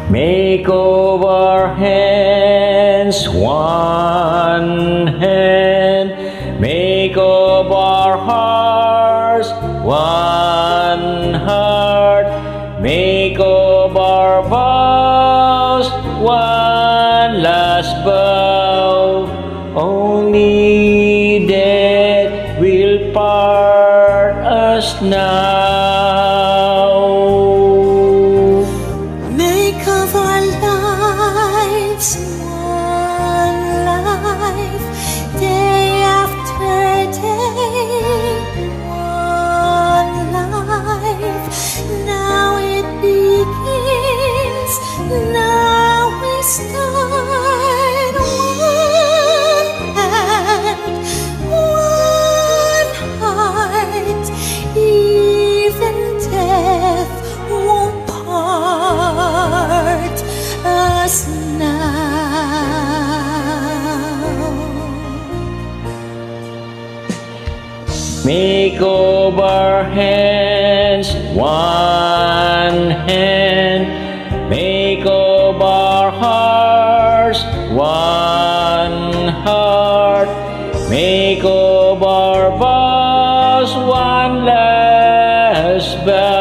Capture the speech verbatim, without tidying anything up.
Make of our hands one hand, make of our hearts one heart, make of our vows one last vow. Only death will part us now. Make of our lives one life, day after day, one life. Now it begins, now we start. One hand, one heart, even death won't part us now. Make of our hands one hand, make of our hearts one heart, make of our vows one last vow.